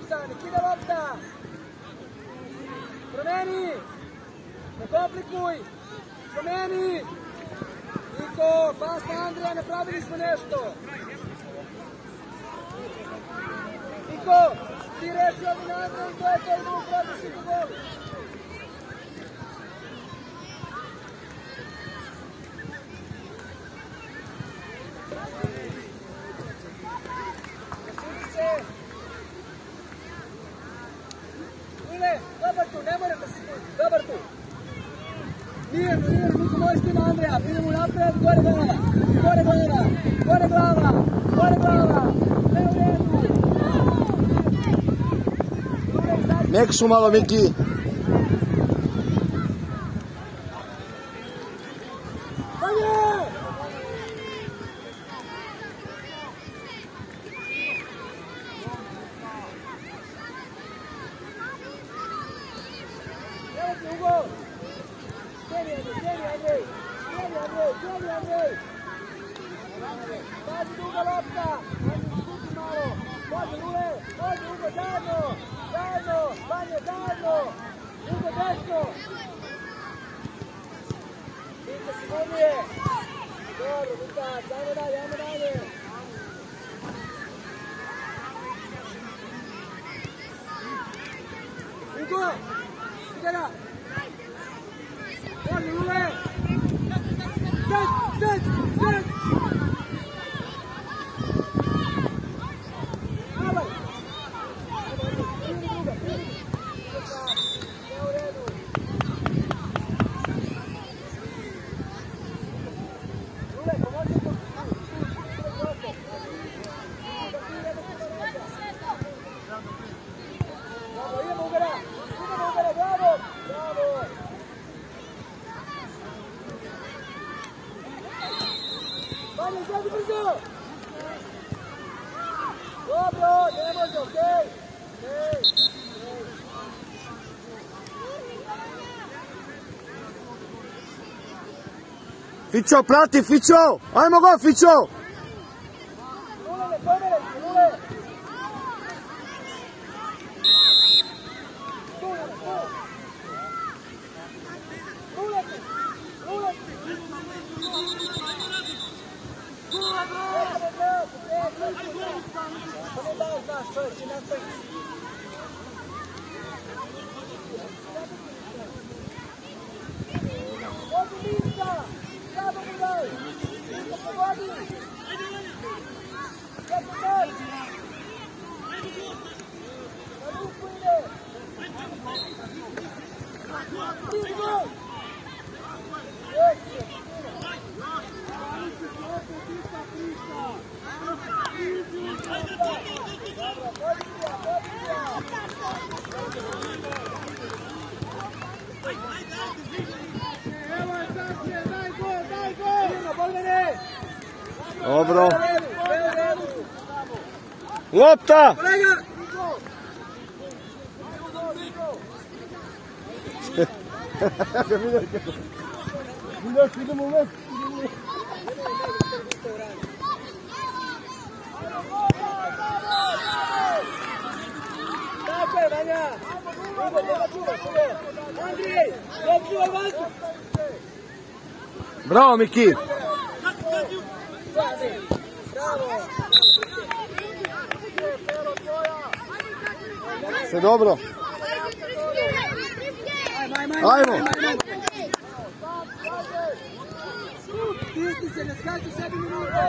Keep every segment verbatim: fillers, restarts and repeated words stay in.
lopta, nek ide lopta. Promeni. Ne komplikuj. Promeni. Niko, pas na Andreja, napravili smo nešto. Niko, ti reši ovdje na Andreja i to je to, idemo u protiv u golu. Dobar tu, ne moraš da si tu, dobar tu. Mirno, mirno, niko možeš ti na Andreja, idemo napred, gore glava, gore glava, gore glava, gore glava, ne u redu. Nek su malo, Miki. Fićo, prati, Fićo! Ajmo go, Fićo! Dobro. Lopta! Idemo u već. Tako je, Vanja. Andrej, dobčuvaj vanku. Bravo, Miki. Sve dobro. Ajmo. Stisni se, ne skači sebi minute.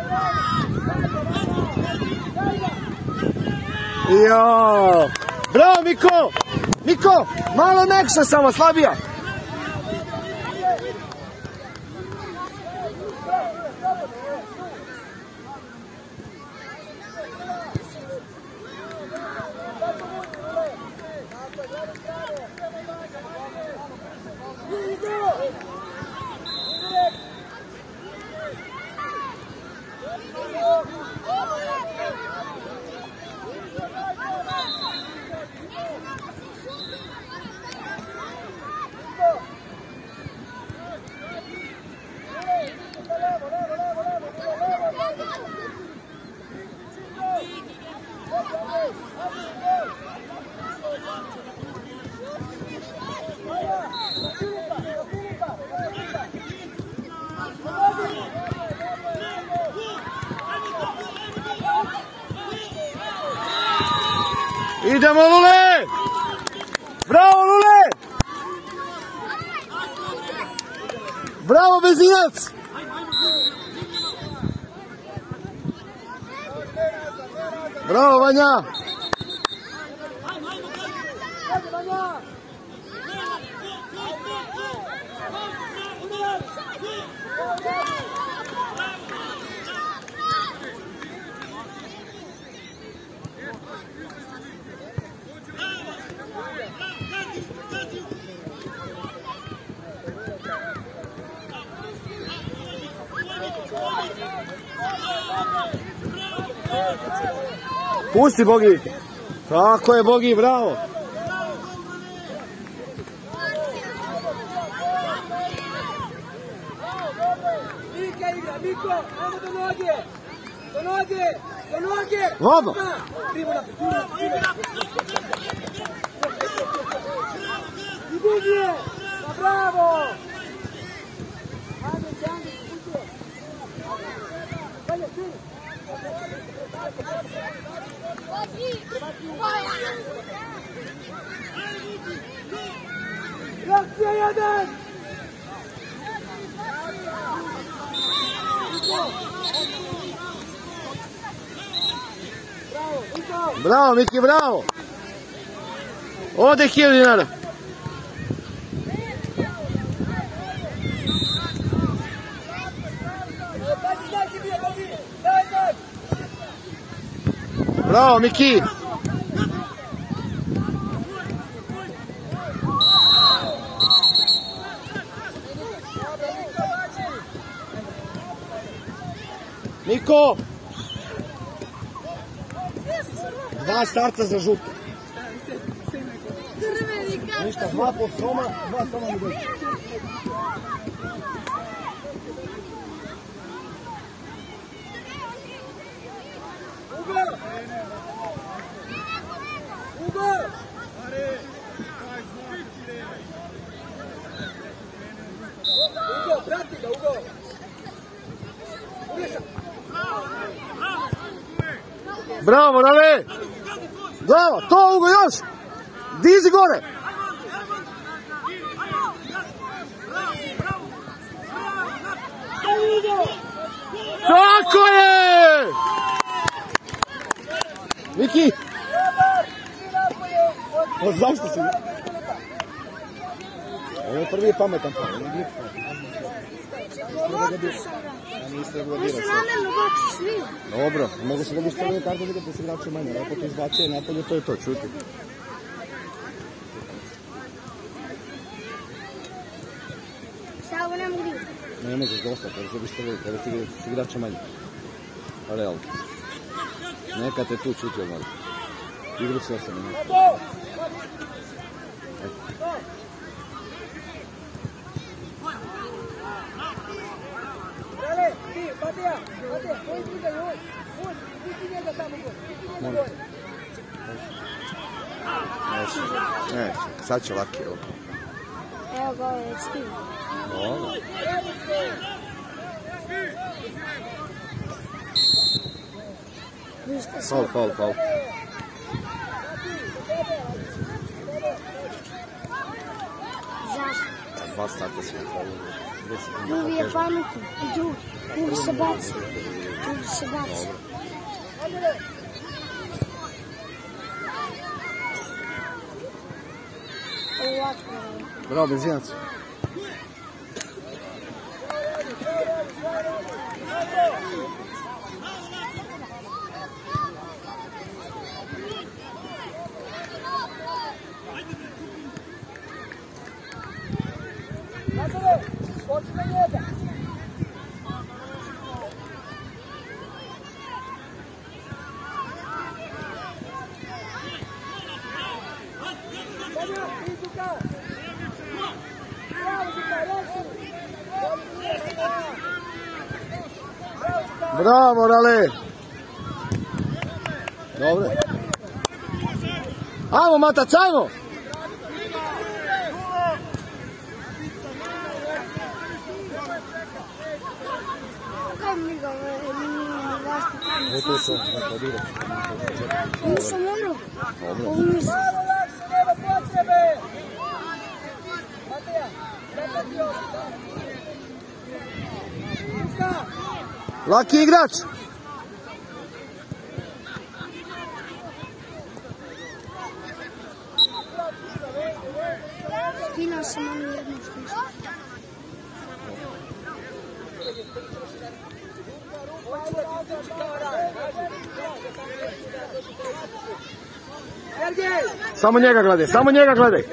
Jo. Bravo, Miko. Miko, malo mekša samo, slabija. Idemo, Lule! Bravo, Lule! Bravo, Bezinac! Bravo, Vanja! Pusti, Bogi! Tako je, Bogi, bravo! Mika igra, Miko, ajmo do noge! Do noge! Do noge! Vamo! Primo napred, primo napred, I Bugije! Pa bravo! Ajde, ajde, Bugije! Dalje, ti! Reakcija jedan! Bravo, Miki, bravo! Ode hiljadu dinara! Bravo, Miki! Niko! Dva starta za žuto. Ništa, dva po soma, dva soma mi dođe. Ugo! Ugo! Ugo, prati ga, Ugo! Bravo, Rale! Bravo, to Ugo još! Dizi gore! Tako je! Miki! O, zašto si? Ovo je prvi je pametan pa. Može namjerno baci svi. Dobro, mogu se dobiti prvi kartu vidjeti da se igrače manje. Lepo ti izbacije napolje, to je to, čuti. Šta ovo ne mogu vidjeti? Ne možeš dosta, kada se dobiti prvi, kada se igrače manje. Realno. Neka te tu čuti odmah. Igru sve se ne može. Rale, ti, Matija, Matija, koji puta je on? On, ti njega tamo gore, ti njega gore. Ne, sad će laki ovo. Evo ga, ovo je stiv. Dobro. Faul, faul, faul. Zašto? Dva starta se napravili. Drugi je pametan. I drugi. Drugi se baci. Drugi se baci. Ovako. Bravo, Benzinac. Nazove, počne njega. Danja, ti Zuka. Bravo, Zuka, reši. Bravo, Rale. Dobro. Ajmo, Matac, ajmo. Kaj mi ga, mi vaš pitanje. Gotovo to, neko odigra. Nisam ono. Dobro. Ovo nisam. Malo lakše, nema potrebe. Mateja, zapratio. Luka. Laki igrač! Skinao sam ono jednu sličnu. Sergej! Samo njega gledaj, samo njega gledaj!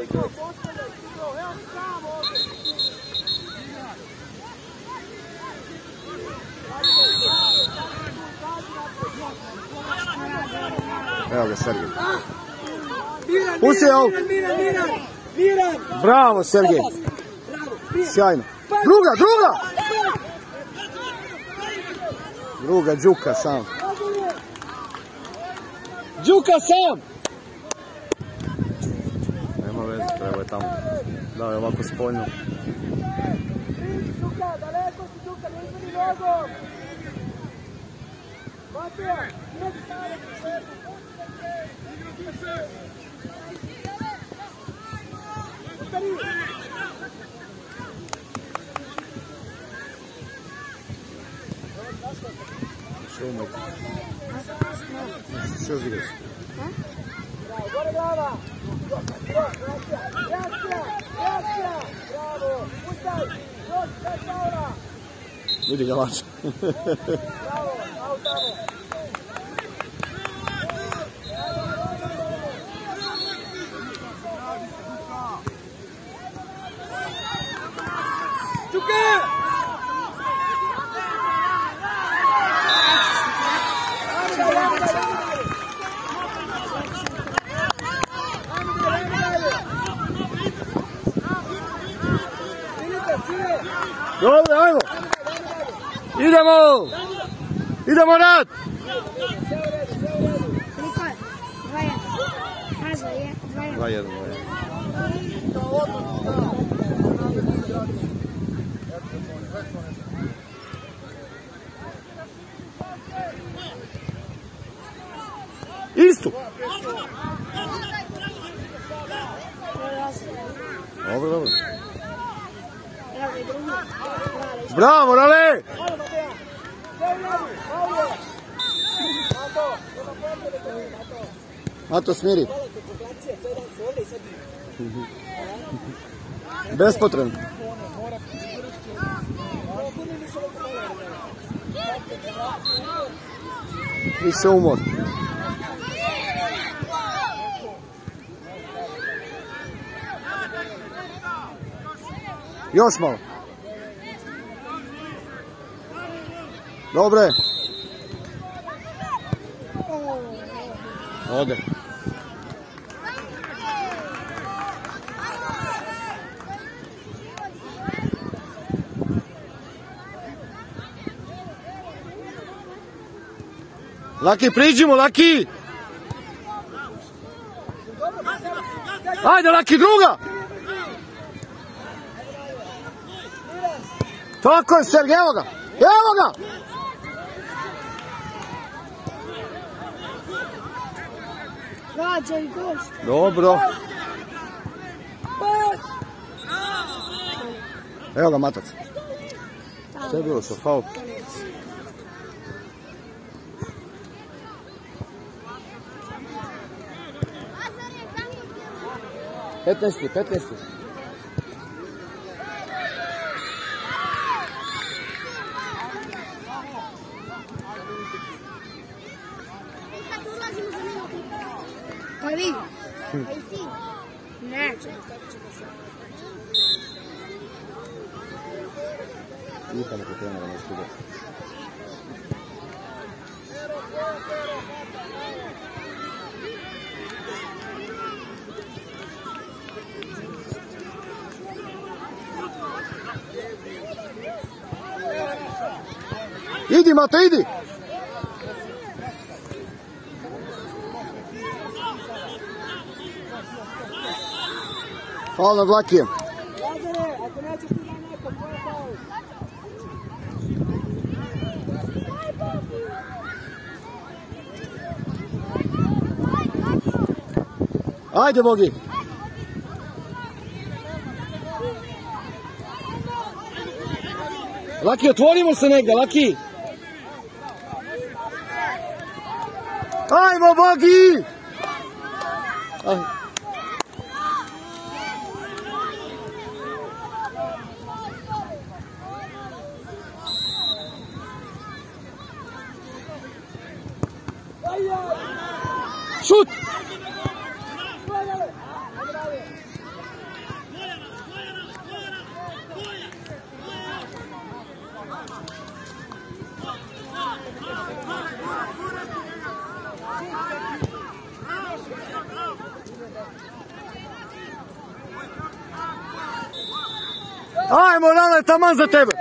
Evo ga Sergej. Miran, Pusti Miran, out. Miran, Miran, Miran, Miran. Bravo Sergej! Bravo, Miran. Sjajno. Druga, druga! Druga, Đuka sam. Đuka sam! Nema veze, treba je tamo. Da je ovako spoljno. Đuka, daleko si Đuka, ne izvedi nogom. Mateja, imati savjet u svetu. Ustari. Što umeti? Što igraš? Bravo, gore glava. Reakcija, reakcija, reakcija. Bravo, ustaj. Još, još Paula. Vidi ga lače. Bravo, out tamo. Đuka! Dobro, ajmo! Idemo! Idemo rad! Koliko je? Dva jedan. Razva je. Dva jedan. Dva jedan, dva jedan. Istu! Dobro, dobro. Evo i drugi. Bravo, Rale! Hvala, Mateja. Sve u redu, Paulo. Mato, nema potrebe za njim, Mato. Mato, smiri. Hvala, koncentracija, cijel dan su ovdje i sad bi. Bespotrebno. Ovo tu nije nisam ovdje malo. Više umor. Još malo. Dobre. Ode. Laki, priđimo, Laki! Ajde, Laki, druga! Tako je, Sergej, evo ga! Evo ga! Rađa i gost. Dobro. Evo ga, Matac. Što je bilo sa faul? petnaesti, petnaesti. Pa vidi. Pa i ti. Ne. Nikam ako trenera ne skida. Idi, Mato, idi! Faul nad Lakijem. Lazare, ako nećeš ti da neko, to je faul. Ajde, Bogi. Laki, otvorimo se negdje, Laki. Ajmo, Bogi! Aj. Šut! Ajmo, Rane, taman za tebe!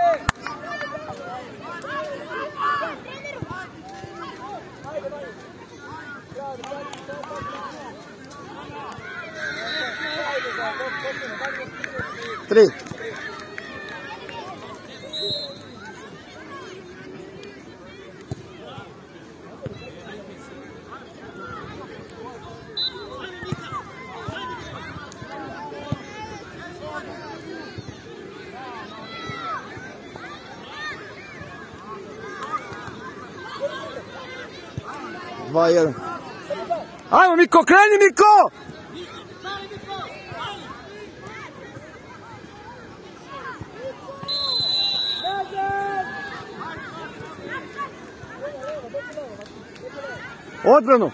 Tri. Dva, jedan. Ajmo, Miko, kreni, Miko! Odbranu!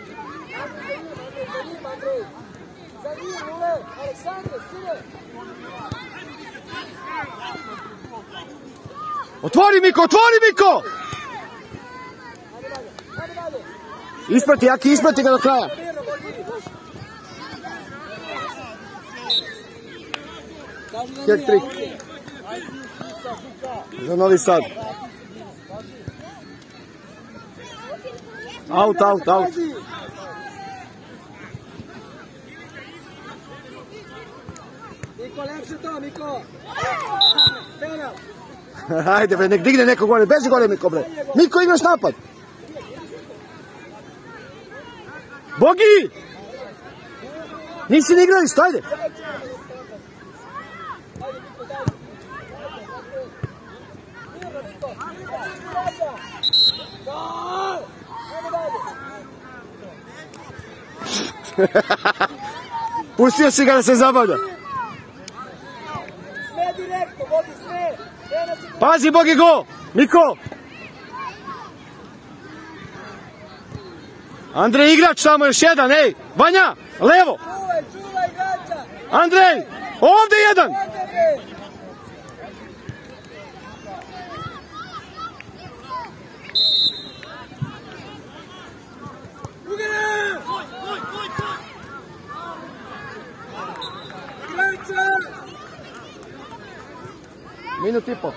Otvori, Miko, otvori, Miko! Isprati, Aki, isprati ga do kraja. Hat-trick. Za Novi Sad. Out, out, out. Miko, lepše to, Miko. Ajde, bre, nek digne neko gore. Beži gore, Miko, bre. Miko, igraš napad. Bogi! Nisi ni igralište, ajde. Pustio si ga da se zabavlja. Sve direktno, Bogi, sve. Pazi, Bogi, go! Miko! Andrej, igrač samo još jedan, ej! Vanja, levo! Čuvaj, čuvaj igrača! Andrej, ovdje jedan! Minut i po.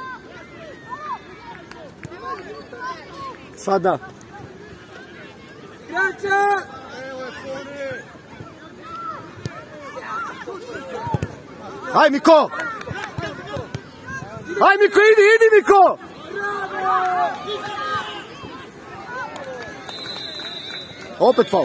Sada. Igrača! Aj, Miko! Aj, Miko, idi, idi, Miko! Opet faul.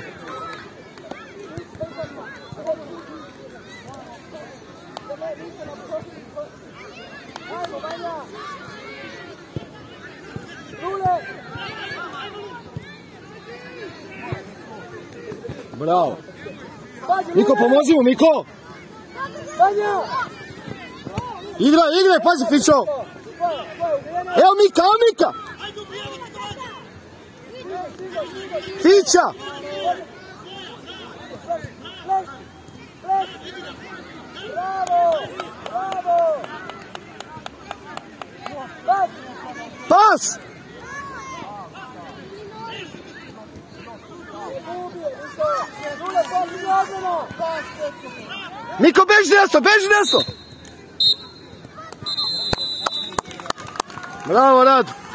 Bravo. Miko, pomozi mu, Miko! Igraj, igraj, pazi, Fićo! Evo Mika, evo Mika! Fića! Pas! Miko, beži desno, beži desno! Bravo, Rad!